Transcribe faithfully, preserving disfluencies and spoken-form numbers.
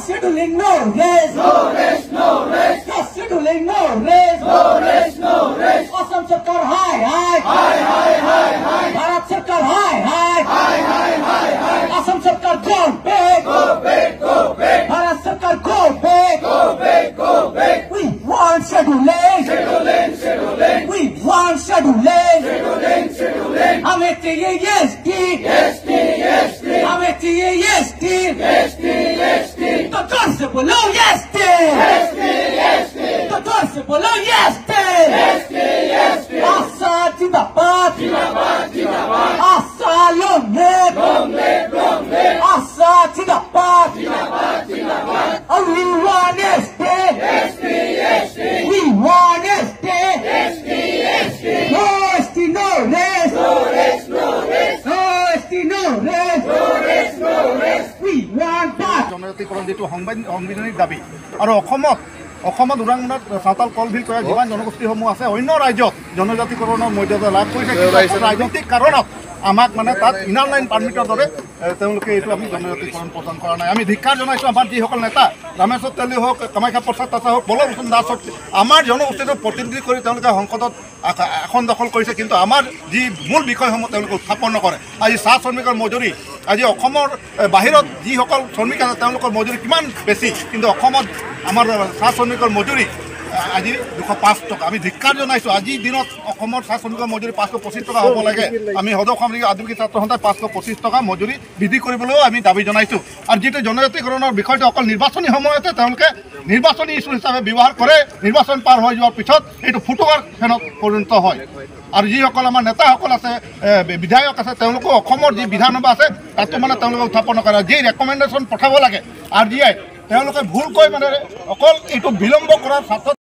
scheduling, no rest. No rest, no rest. Just scheduling, no rest. No rest, no rest. Assam Sarkar, high, high. High, high, high, high. Bharat Sarkar, high, high. High, high, high, high. Assam Sarkar, go back. Go back, go back. Bharat Sarkar, go back. Go back, go back. We want scheduling. Scheduling, scheduling. We want scheduling. Scheduling, scheduling. हमें चाहिए yes tea. Yes, tea, yes, tea. हमें चाहिए yes tea. Yes, tea, yes, tea. तो जोर से बोलो yes tea. Yes, tea, yes, tea. तो जोर से बोलो yes tea. Yes, tea, yes, tea. Assaa जिंदाबाद. Jinnabad, jinnabad. Assaa long live. Long live, long live. Assaa जिंदाबाद. Jinnabad, jinnabad. And we want yes tea. Yes, tea, yes, tea. We want yes tea. Yes, tea, yes, tea. No yes tea, no rest. No rest, no rest. No yes tea, no rest. No rest, no rest. We want that. জনজাতিকৰণ যিটো সংবিধানিক দাবী আৰু অসমত অসমত ওৰাংমুণাত Saotal Colville কৰা যিমান জনগোষ্ঠীসমূহ আছে অন্য ৰাজ্যত জনজাতিকৰণৰ মৰ্যাদা লাভ কৰিছে ৰাজনৈতিক কাৰণত আমাক মানে তাত ইনাৰ লাইন পাৰ্মিটৰ দৰে তেওঁলোকে এইটো আমি জনজাতিকৰণ প্ৰদান কৰা নাই আমি ধিক্কাৰ জনাইছোঁ আমাৰ যিসকল নেতা ৰামেশ্বৰ তেলী হওক কামাখ্যা প্ৰসাদ তাছা হওক বলভূষণ দাস হওক আমাৰ জনগোষ্ঠীটোক প্ৰতিনিধি কৰি তেওঁলোকে সংসদত আসন দখল কৰিছে কিন্তু আমাৰ যি মূল বিষয়সমূহ তেওঁলোকে উত্থাপন নকৰে আজি চাহ শ্ৰমিকৰ মজুৰি আজি অসমৰ বাহিৰত যিসকল শ্ৰমিক আছে তেওঁলোকৰ মজুৰি কিমান বেছি কিন্তু অসমত আমাৰ চাহ শ্ৰমিকৰ মজুৰি আজি দুশ পাঁচ টকা আমি ধিক্কাৰ জনাইছোঁ আজিৰ দিনত অসমৰ চাহ শ্ৰমিকৰ মজুৰি পাঁচশ পঁচিছ টকা হ'ব লাগে আমি সদৌ অসম আদিবাসী ছাত্ৰ সন্থাই পাঁচশ পঁচিছ টকা মজুৰি বৃদ্ধি কৰিবলৈও আমি দাবী জনাইছোঁ আৰু যিটো জনজাতিকৰণৰ বিষয়টো অকল নিৰ্বাচনী সময়তে তেওঁলোকে নিৰ্বাচনী ইছ্যু হিচাপে ব্যৱহাৰ কৰে নিৰ্বাচন পাৰ হৈ যোৱাৰ পিছত এইটো ফুটুকাৰ ফেনত পৰিণত হয় আৰু যিসকল আমাৰ নেতাসকল আছে বিধায়ক আছে তেওঁলোকেও অসমৰ যি বিধানসভা আছে তাতো মানে তেওঁলোকে উত্থাপন নকৰে যি ৰেকমেণ্ডেশ্যন পঠাব লাগে আৰ জি আই তেওঁলোকে ভুলকৈ মানে অকল এইটো বিলম্ব কৰাৰ স্বাৰ্থত